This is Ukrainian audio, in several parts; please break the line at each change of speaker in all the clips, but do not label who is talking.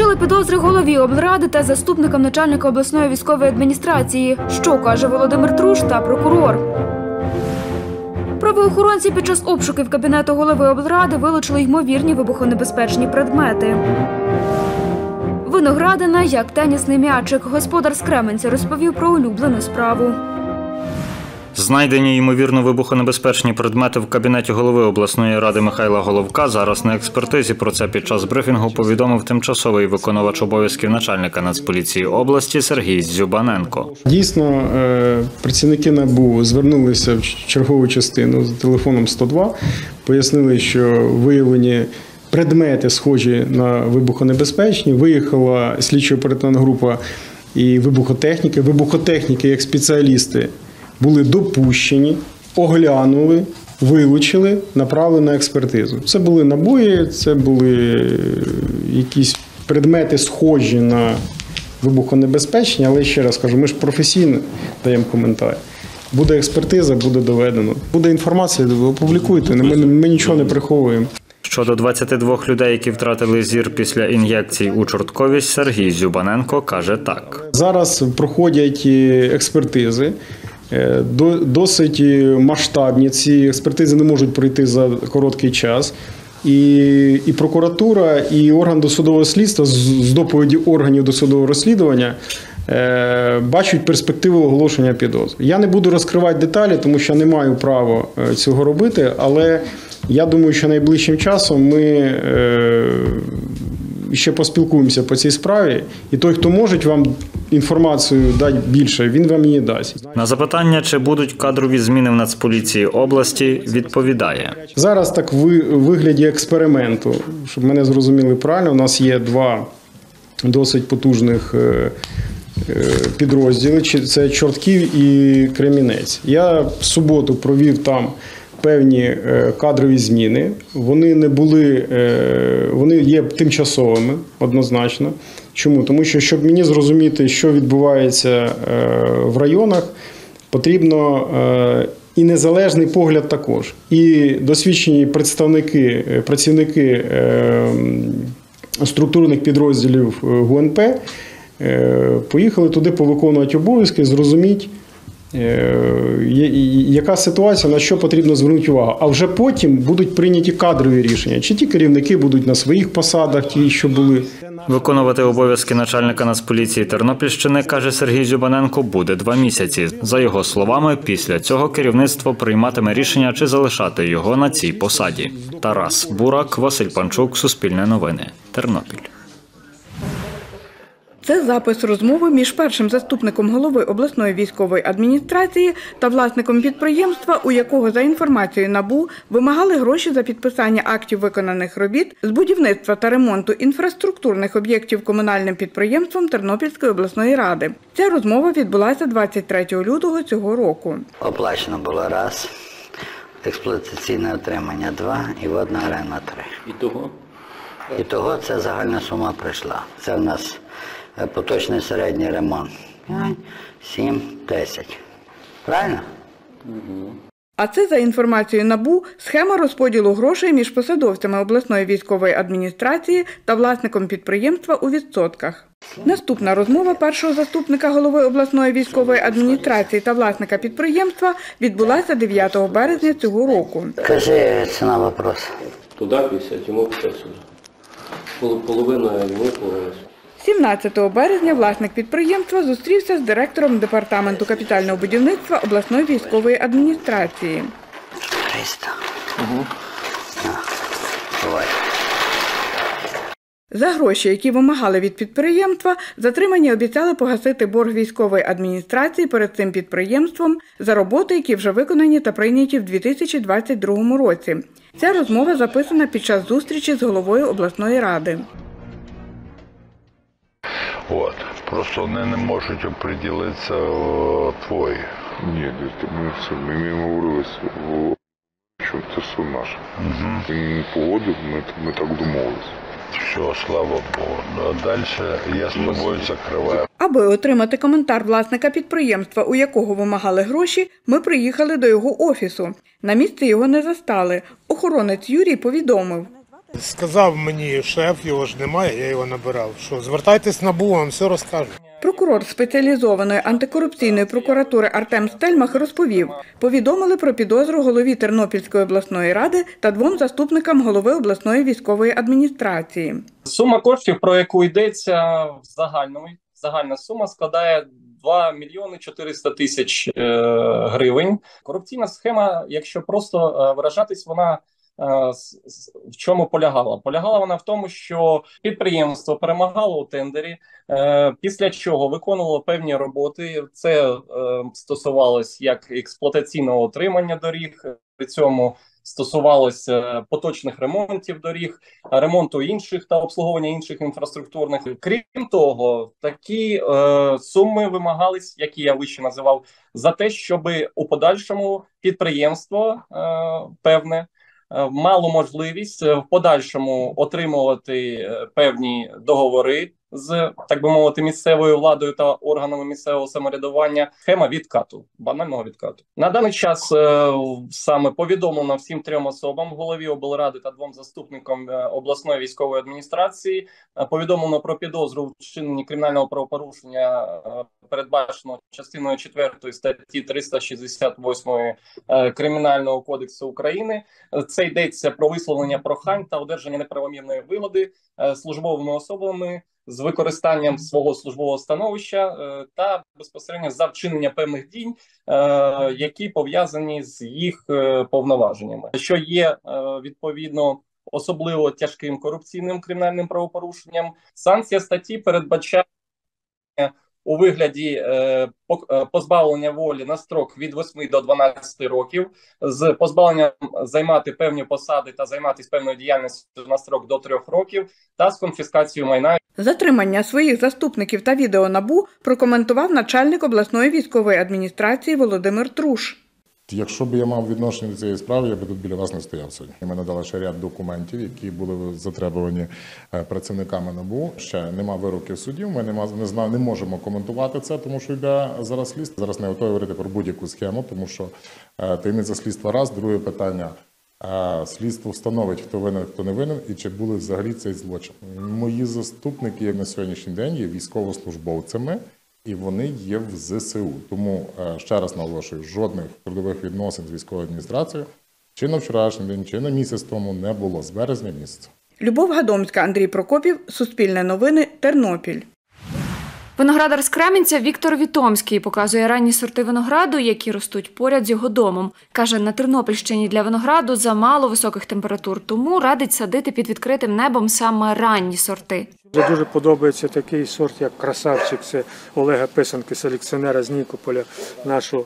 Вручили підозри голові облради та заступникам начальника обласної військової адміністрації. Що каже Володимир Труш та прокурор. Правоохоронці під час обшуків кабінету голови облради вилучили ймовірні вибухонебезпечні предмети. Виноградина як тенісний м'ячик. Господар з Кременця розповів про улюблену справу.
Знайдені ймовірно вибухонебезпечні предмети в кабінеті голови обласної ради Михайла Головка зараз на експертизі. Про це під час брифінгу повідомив тимчасовий виконувач обов'язків начальника Нацполіції області Сергій Дзюбаненко.
Дійсно, працівники НАБУ звернулися в чергову частину за телефоном 102, пояснили, що виявлені предмети схожі на вибухонебезпечні. Виїхала слідчо-оперативна група і вибухотехніки. Вибухотехніки як спеціалісти були допущені, оглянули, вилучили, направили на експертизу. Це були набої, це були якісь предмети схожі на вибухонебезпечні, але ще раз кажу, ми ж професійно даємо коментар. Буде експертиза, буде доведено. Буде інформація, опублікуйте, ми нічого не приховуємо.
Щодо 22 людей, які втратили зір після ін'єкцій у Чортковість, Сергій Дзюбаненко каже так. Зараз
проходять експертизи. Досить масштабні. Ці експертизи не можуть пройти за короткий час. І прокуратура, і орган досудового слідства з доповіді органів досудового розслідування бачать перспективу оголошення підозр. Я не буду розкривати деталі, тому що не маю права цього робити, але я думаю, що найближчим часом ми ще поспілкуємося по цій справі, і той, хто може вам інформацію дати більше, він вам її дасть.
На запитання, чи будуть кадрові зміни в Нацполіції області, відповідає.
Зараз так в вигляді експерименту, щоб мене зрозуміли правильно, у нас є два досить потужних підрозділи, це Чортків і Кремінець. Я в суботу провів там певні кадрові зміни. Вони не були, вони є тимчасовими, однозначно. Чому? Тому що, щоб мені зрозуміти, що відбувається в районах, потрібно і незалежний погляд також. І досвідчені працівники структурних підрозділів ГУНП поїхали туди повиконувати обов'язки, зрозуміти, яка ситуація, на що потрібно звернути увагу. А вже потім будуть прийняті кадрові рішення. Чи ті керівники будуть на своїх посадах, ті, що були.
Виконувати обов'язки начальника Нацполіції Тернопільщини, каже Сергій Дзюбаненко, буде 2 місяці. За його словами, після цього керівництво прийматиме рішення, чи залишати його на цій посаді. Тарас Бурак, Василь Панчук, Суспільне новини, Тернопіль.
Це запис розмови між першим заступником голови обласної військової адміністрації та власником підприємства, у якого, за інформацією НАБУ, вимагали гроші за підписання актів виконаних робіт з будівництва та ремонту інфраструктурних об'єктів комунальним підприємством Тернопільської обласної ради. Ця розмова відбулася 23 лютого цього року.
Оплачено було раз, експлуатаційне утримання 2 і водна оренда 3. Ітого це загальна сума прийшла. Це в нас поточний середній ремонт. 5, 7, 10. Правильно?
А це, за інформацією НАБУ, схема розподілу грошей між посадовцями обласної військової адміністрації та власником підприємства у відсотках. Наступна розмова першого заступника голови обласної військової адміністрації та власника підприємства відбулася 9 березня цього року.
Кажи ціна вопросу.
Туди 50, йому 50 сюди. Половина йому, половина.
17 березня власник підприємства зустрівся з директором департаменту капітального будівництва обласної військової адміністрації.
300. Давай.
За гроші, які вимагали від підприємства, затримані обіцяли погасити борг військової адміністрації перед цим підприємством за роботи, які вже виконані та прийняті в 2022 році. Ця розмова записана під час зустрічі з головою обласної ради.
Просто вони не можуть оприділитися твої.
Ні, ми говорили, що це суд наш. Він погодив, ми так домовилися.
Все, слава Богу. А далі я з тобою закриваю.
Аби отримати коментар власника підприємства, у якого вимагали гроші, ми приїхали до його офісу. На місці його не застали. Охоронець Юрій повідомив.
Сказав мені шеф, його ж немає, я його набирав, що звертайтесь на НАБУ, вам все розкажуть.
Прокурор спеціалізованої антикорупційної прокуратури Артем Стельмах розповів, повідомили про підозру голові Тернопільської обласної ради та 2 заступникам голови обласної військової адміністрації.
Сума коштів, про яку йдеться загальна сума складає 2 мільйони 400 тисяч гривень. Корупційна схема, якщо просто виражатись, вона в чому полягала? Полягала вона в тому, що підприємство перемагало у тендері, після чого виконувало певні роботи. Це стосувалось як експлуатаційного утримання доріг, при цьому стосувалося поточних ремонтів доріг, ремонту інших та обслуговування інших інфраструктурних. Крім того, такі суми вимагались, які я вище називав, за те, щоб у подальшому підприємство певне мало можливість в подальшому отримувати певні договори з, так би мовити, місцевою владою та органами місцевого самоврядування. Схема відкату, банального відкату. На даний час саме повідомлено всім 3 особам, голові облради та 2 заступникам обласної військової адміністрації, повідомлено про підозру в вчиненні кримінального правопорушення, передбаченого частиною 4 статті 368 Кримінального кодексу України. Це йдеться про висловлення прохань та одержання неправомірної вигоди службовими особами з використанням свого службового становища та безпосередньо за вчинення певних дій, які пов'язані з їх повноваженнями, що є відповідно особливо тяжким корупційним кримінальним правопорушенням. Санкція статті передбачає у вигляді позбавлення волі на строк від 8 до 12 років, з позбавленням займати певні посади та займатися певною діяльністю на строк до 3 років та з конфіскацією майна.
Затримання своїх заступників та відео НАБУ прокоментував начальник обласної військової адміністрації Володимир Труш.
Якщо б я мав відношення до цієї справи, я б тут біля вас не стояв сьогодні. Ми надали ще ряд документів, які були затребувані працівниками НАБУ. Ще нема вироків судів, ми не можемо коментувати це, тому що йде зараз слідство. Зараз не готові говорити про будь-яку схему, тому що таємниця слідства раз. Друге питання – слідство встановить, хто винен, хто не винен, і чи були взагалі цей злочин. Мої заступники, як на сьогоднішній день, є військовослужбовцями, і вони є в ЗСУ. Тому, ще раз наголошую, жодних трудових відносин з військовою адміністрацією чи на вчорашній день, чи на місяць тому не було, з березня місяця.
Любов Гадомська, Андрій Прокопів, Суспільне новини, Тернопіль.
Виноградар з Кременця Віктор Вітомський показує ранні сорти винограду, які ростуть поряд з його домом. Каже, на Тернопільщині для винограду замало високих температур, тому радить садити під відкритим небом саме ранні сорти.
Мені дуже подобається такий сорт, як красавчик, це Олега Писанки, селекціонера з Нікополя нашого.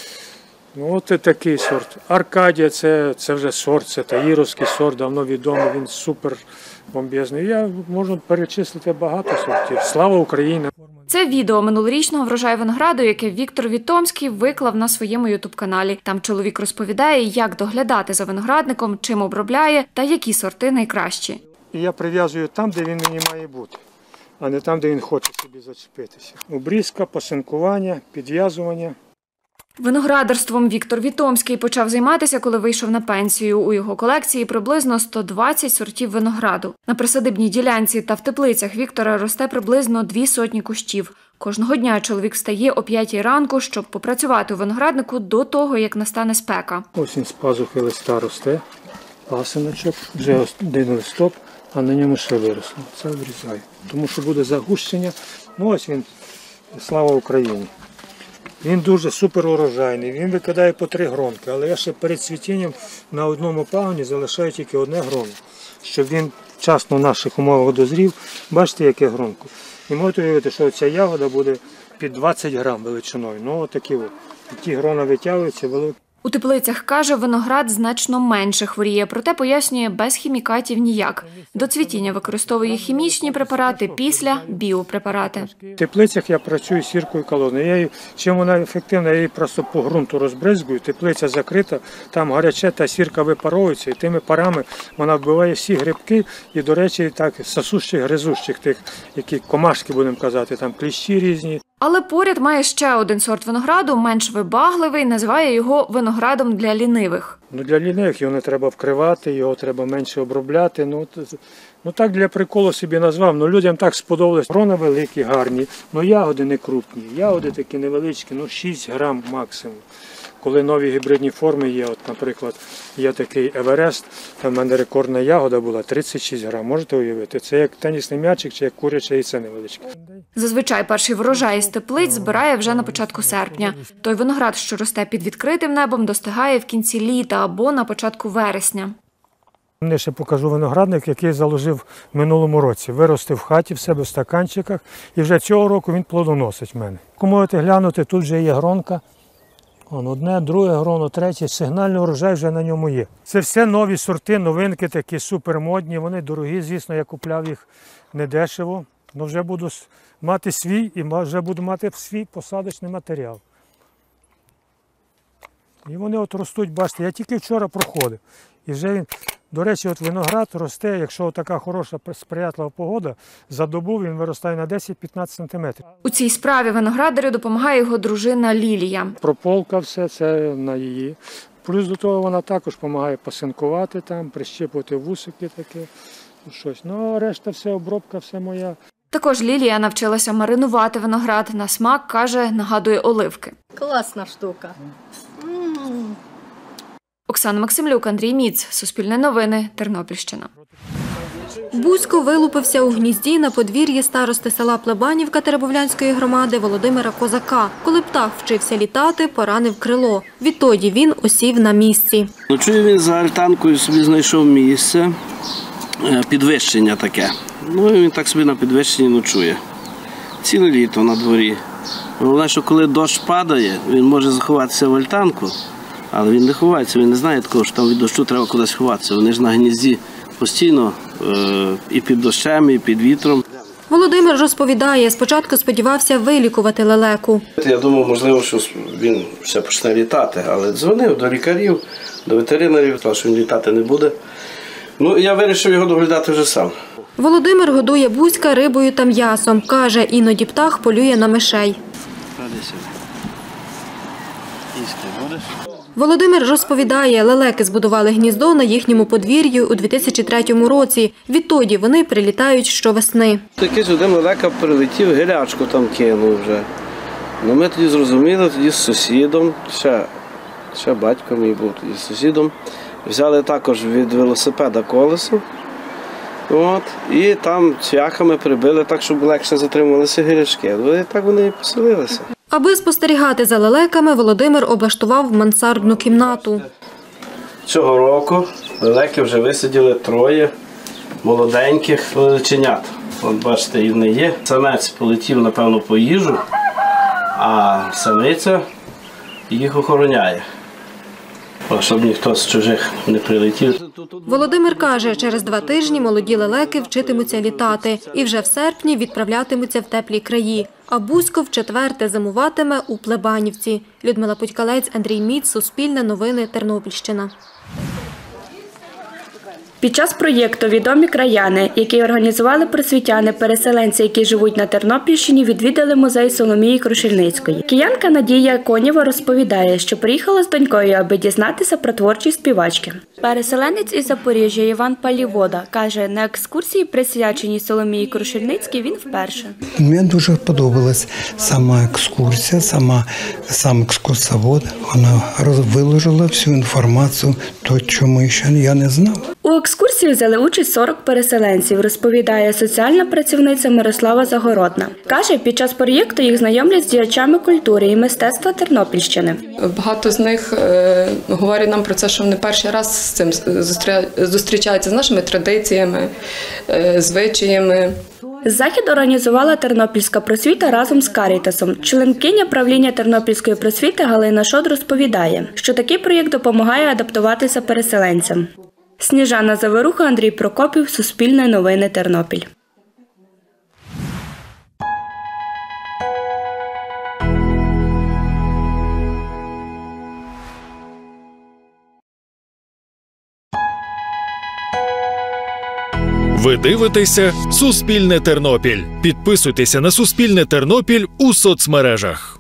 Ну, от і такий сорт. Аркадія – це вже сорт, це таїровський сорт, давно відомий, він супер бомбезний. Я можу перечислити багато сортів. Слава Україні!
Це відео минулорічного врожаю винограду, яке Віктор Вітомський виклав на своєму ютуб-каналі. Там чоловік розповідає, як доглядати за виноградником, чим обробляє та які сорти найкращі.
І я прив'язую там, де він мені має бути, а не там, де він хоче собі зачепитися. Обрізка, пасинкування, підв'язування.
Виноградарством Віктор Вітомський почав займатися, коли вийшов на пенсію. У його колекції приблизно 120 сортів винограду. На присадибній ділянці та в теплицях Віктора росте приблизно 200 кущів. Кожного дня чоловік встає о 5 ранку, щоб попрацювати у винограднику до того, як настане спека.
Ось він з пазухи листа росте, пасиночок, вже один листок, а на ньому ще виросло. Це обрізаю, тому що буде загущення. Ну ось він, слава Україні. Він дуже супер урожайний, він викидає по 3 гронки, але я ще перед цвітінням на одному пагоні залишаю тільки 1 грону, щоб він вчасно в наших умовах дозрів. Бачите, яке гронко. І можете уявити, що ця ягода буде під 20 грам величиною. Ну, отакі от. Ті грона витягуються великі.
У теплицях, каже, виноград значно менше хворіє, проте пояснює, без хімікатів ніяк. До цвітіння використовує хімічні препарати, після – біопрепарати.
В теплицях я працюю з сіркою колодною. Чим вона ефективна, я її просто по ґрунту розбризгую, теплиця закрита, там гаряче, та сірка випаровується, і тими парами вона вбиває всі грибки і, до речі, так, сосущих, гризущих тих, які комашки, будемо казати, там кліщі різні.
Але поряд має ще один сорт винограду, менш вибагливий, називає його виноградом для лінивих.
Для лінивих його не треба вкривати, його треба менше обробляти. Так для приколу собі назвав. Людям так сподобалось. Грона великі, гарні, ягоди не крупні. Ягоди такі невеличкі, 6 грам максимум. Коли нові гібридні форми є, наприклад, є такий Еверест, там в мене рекордна ягода була 36 грам. Можете уявити? Це як тенісний м'ячик чи як куряче яйце невеличке.
Зазвичай перший врожай з теплиць збирає вже на початку серпня. Той виноград, що росте під відкритим небом, достигає в кінці літа або на початку вересня.
Я ще покажу виноградник, який заложив в минулому році. Виростив в хаті в себе в стаканчиках і вже цього року він плодоносить в мене. Кому можете глянути, тут вже є гронка. Одне, друге гроно, третє, сигнальний урожай вже на ньому є. Це все нові сорти, новинки такі супермодні, вони дорогі, звісно, я купляв їх недешево. Але вже буду мати свій і вже буду мати свій посадочний матеріал. І вони ростуть, бачите, я тільки вчора проходив. І вже він, до речі, виноград росте, якщо така хороша сприятлива погода, за добу він виростає на 10-15 см.
У цій справі виноградарю допомагає його дружина Лілія.
Прополка все, це на її. Плюс до того вона також допомагає пасинкувати там, прищипувати вусики таке, щось. А решта все, обробка, все моя.
Також Лілія навчилася маринувати виноград. На смак, каже, нагадує оливки.
Класна штука.
Оксана Максимлюк, Андрій Міц, Суспільне новини, Тернопільщина.
Бузько вилупився у гнізді на подвір'ї старости села Плебанівка Теребовлянської громади Володимира Козака. Коли птах вчився літати, поранив крило. Відтоді він осів на місці.
Ночує він за альтанкою, собі знайшов місце, підвищення таке. І він так собі на підвищенні ночує. Ціле літо на дворі. Головне, що коли дощ падає, він може заховатися в альтанку, але він не ховається, він не знає такого, що там від дощу треба кудись ховатися. Вони ж на гнізді постійно і під дощем, і під вітром.
Володимир розповідає, спочатку сподівався вилікувати лелеку.
Я думав, можливо, що він все почне літати, але дзвонив до лікарів, до ветеринарів, сказав, що він літати не буде. Я вирішив його доглядати вже сам.
Володимир годує Бузька рибою та м'ясом. Каже, іноді птах полює на мишей. Володимир розповідає, лелеки збудували гніздо на їхньому подвір'ї у 2003 році. Відтоді вони прилітають щовесни.
Якийсь один лелека прилетів, гелячку там кинув вже. Ми тоді зрозуміли, тоді з сусідом, ще батько мій був тоді з сусідом, взяли також від велосипеда колесо. І там цвяхами прибили так, щоб легше затримувалися гілячки. І так вони і поселилися.
Аби спостерігати за лелеками, Володимир облаштував мансардну кімнату.
Цього року лелеки вже висиділи 3 молоденьких лелеченят. Бачите, і вони є. Самець полетів, напевно, по їжу, а самиця їх охороняє, щоб ніхто з чужих не прилетів.
Володимир каже, через 2 тижні молоді лелеки вчитимуться літати і вже в серпні відправлятимуться в теплі краї. А Бузько вчетверте зимуватиме у Плебанівці. Людмила Путькалець, Андрій Міц, Суспільне новини, Тернопільщина.
Під час проєкту «Відомі краяни», який організували просвітяни-переселенці, які живуть на Тернопільщині, відвідали музей Соломії Крушельницької. Киянка Надія Конєва розповідає, що приїхала з донькою, аби дізнатися про творчість співачки. Переселенець із Запоріжжя Іван Палівода каже, на екскурсії, присвяченій Соломії Крушельницькій, він вперше.
Мені дуже подобалась сама екскурсія, сам екскурсовод. Вона виложила всю інформацію, то, чому ще я не знав.
У екскурсії взяли участь 40 переселенців, розповідає соціальна працівниця Мирослава Загородна. Каже, під час проєкту їх знайомлять з діячами культури і мистецтва Тернопільщини.
Багато з них говорять нам про це, що вони перший раз з цим зустрічаються з нашими традиціями, звичаями.
Захід організувала Тернопільська просвіта разом з Карітасом. Членкиня правління Тернопільської просвіти Галина Шод розповідає, що такий проєкт допомагає адаптуватися переселенцям. Сніжана Заверуха, Андрій Прокопів, Суспільне новини, Тернопіль.
Ви дивитеся «Суспільне Тернопіль». Підписуйтеся на «Суспільне Тернопіль» у соцмережах.